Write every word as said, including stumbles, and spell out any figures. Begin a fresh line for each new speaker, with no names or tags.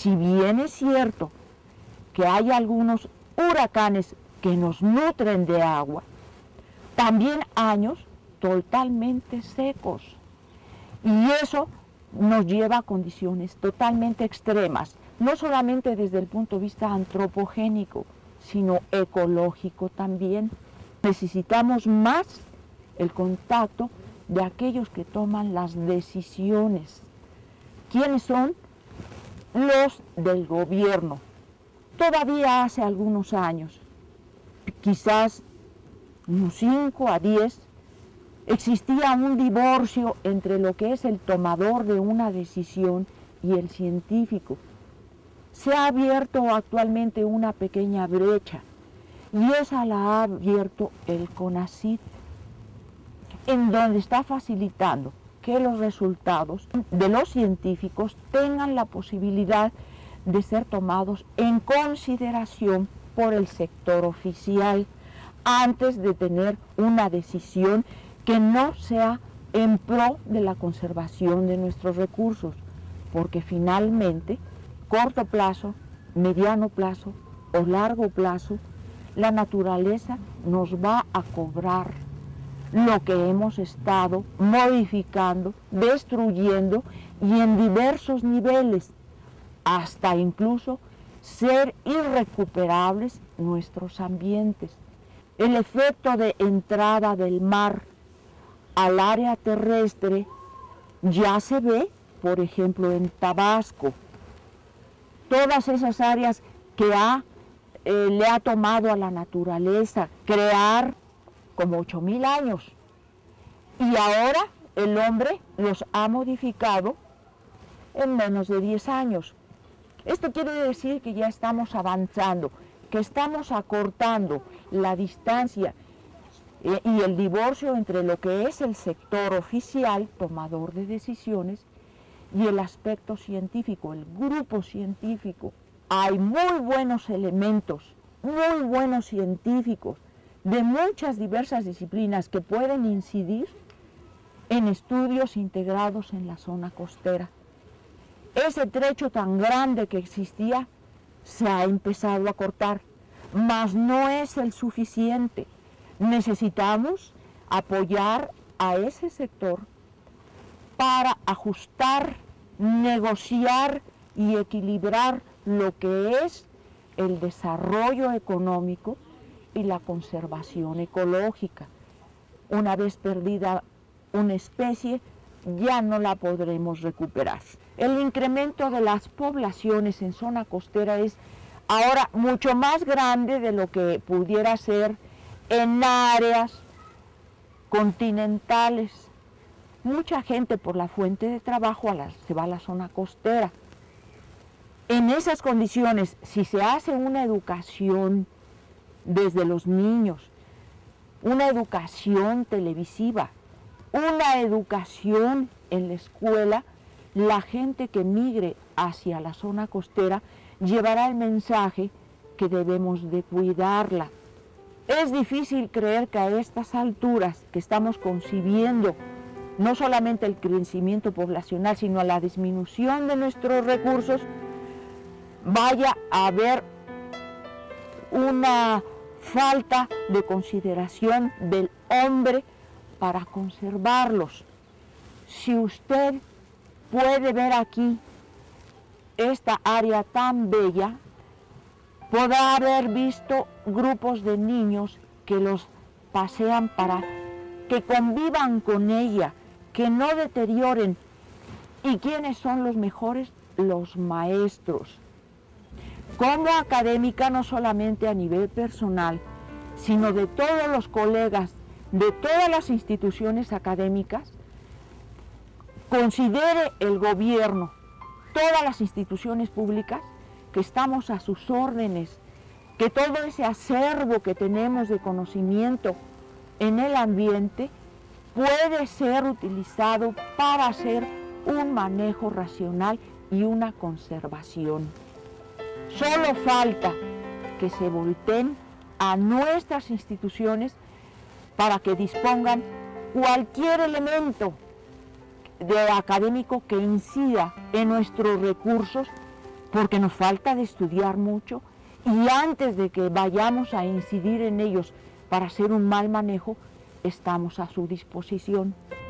Si bien es cierto que hay algunos huracanes que nos nutren de agua, también años totalmente secos. Y eso nos lleva a condiciones totalmente extremas, no solamente desde el punto de vista antropogénico, sino ecológico también. Necesitamos más el contacto de aquellos que toman las decisiones. ¿Quiénes son? Los del gobierno. Todavía hace algunos años, quizás unos cinco a diez, existía un divorcio entre lo que es el tomador de una decisión y el científico. Se ha abierto actualmente una pequeña brecha y esa la ha abierto el CONACYT, en donde está facilitando que los resultados de los científicos tengan la posibilidad de ser tomados en consideración por el sector oficial antes de tener una decisión que no sea en pro de la conservación de nuestros recursos, porque finalmente, corto plazo, mediano plazo o largo plazo, la naturaleza nos va a cobrar lo que hemos estado modificando, destruyendo y en diversos niveles, hasta incluso ser irrecuperables nuestros ambientes. El efecto de entrada del mar al área terrestre ya se ve, por ejemplo, en Tabasco. Todas esas áreas que ha, eh, le ha tomado a la naturaleza crear como ocho mil años. Y ahora el hombre los ha modificado en menos de diez años. Esto quiere decir que ya estamos avanzando, que estamos acortando la distancia eh, y el divorcio entre lo que es el sector oficial, tomador de decisiones, y el aspecto científico, el grupo científico. Hay muy buenos elementos, muy buenos científicos, de muchas diversas disciplinas que pueden incidir en estudios integrados en la zona costera. Ese trecho tan grande que existía se ha empezado a cortar, mas no es el suficiente. Necesitamos apoyar a ese sector para ajustar, negociar y equilibrar lo que es el desarrollo económico y la conservación ecológica. Una vez perdida una especie, ya no la podremos recuperar. El incremento de las poblaciones en zona costera es ahora mucho más grande de lo que pudiera ser en áreas continentales. Mucha gente por la fuente de trabajo a la, se va a la zona costera. En esas condiciones, si se hace una educación desde los niños, una educación televisiva, una educación en la escuela, la gente que migre hacia la zona costera llevará el mensaje que debemos de cuidarla. Es difícil creer que a estas alturas que estamos concibiendo no solamente el crecimiento poblacional, sino la disminución de nuestros recursos, vaya a haber una falta de consideración del hombre para conservarlos. Si usted puede ver aquí esta área tan bella, podrá haber visto grupos de niños que los pasean para que convivan con ella, que no deterioren. ¿Y quiénes son los mejores? Los maestros. Como académica, no solamente a nivel personal, sino de todos los colegas, de todas las instituciones académicas, considere el gobierno, todas las instituciones públicas, que estamos a sus órdenes, que todo ese acervo que tenemos de conocimiento en el ambiente puede ser utilizado para hacer un manejo racional y una conservación. Solo falta que se volteen a nuestras instituciones para que dispongan cualquier elemento de académico que incida en nuestros recursos porque nos falta de estudiar mucho y antes de que vayamos a incidir en ellos para hacer un mal manejo, estamos a su disposición.